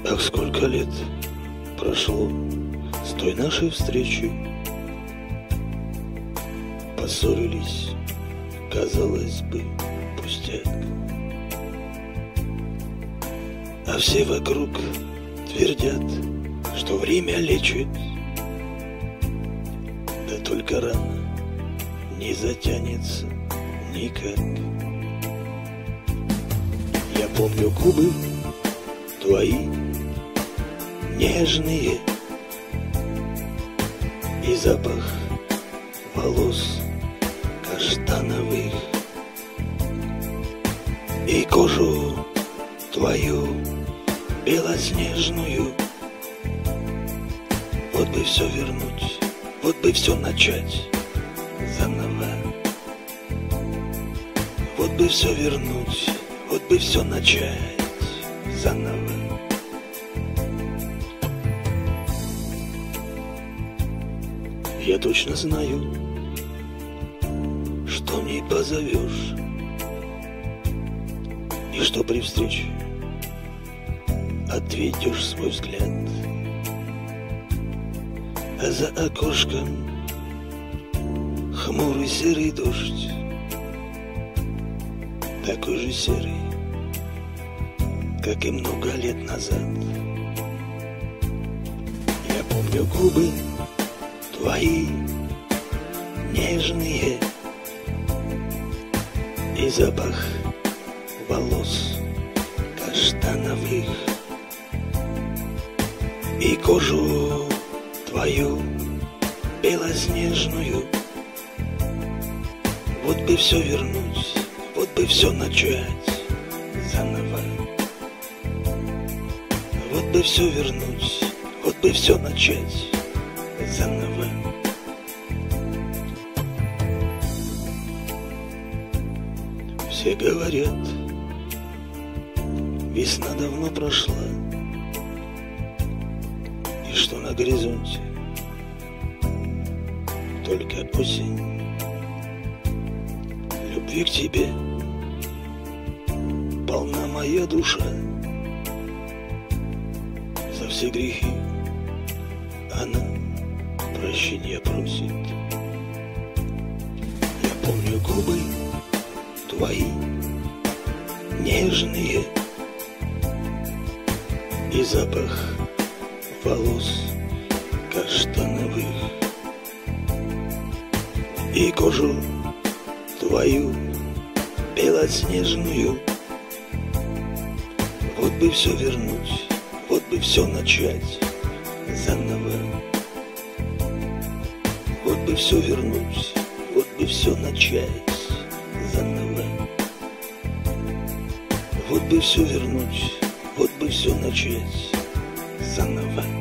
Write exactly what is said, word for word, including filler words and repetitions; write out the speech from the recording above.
Ах, сколько лет прошло с той нашей встречи. Поссорились, казалось бы, пустяк. А все вокруг твердят, что время лечит. Да только рана не затянется никак. Я помню губы твои нежные и запах волос каштановых, и кожу твою белоснежную. Вот бы все вернуть, вот бы все начать заново. Вот бы все вернуть, вот бы все начать заново. Я точно знаю, что не позовешь, и что при встрече отведешь свой взгляд. А за окошком хмурый серый дождь, такой же серый, как и много лет назад. Я помню губы твои нежные и запах волос каштановых, и кожу твою белоснежную. Вот бы все вернуть, вот бы все начать заново. Вот бы все вернуть, вот бы все начать заново. Все говорят, весна давно прошла, и что на горизонте только осень. Любви к тебе полна моя душа, за все грехи она прощения просит. Я помню губы твои нежные и запах волос каштановых, и кожу твою белоснежную. Вот бы все вернуть, вот бы все начать заново. Вот бы все вернуть, вот бы все начать заново. Вот бы все вернуть, вот бы все начать заново.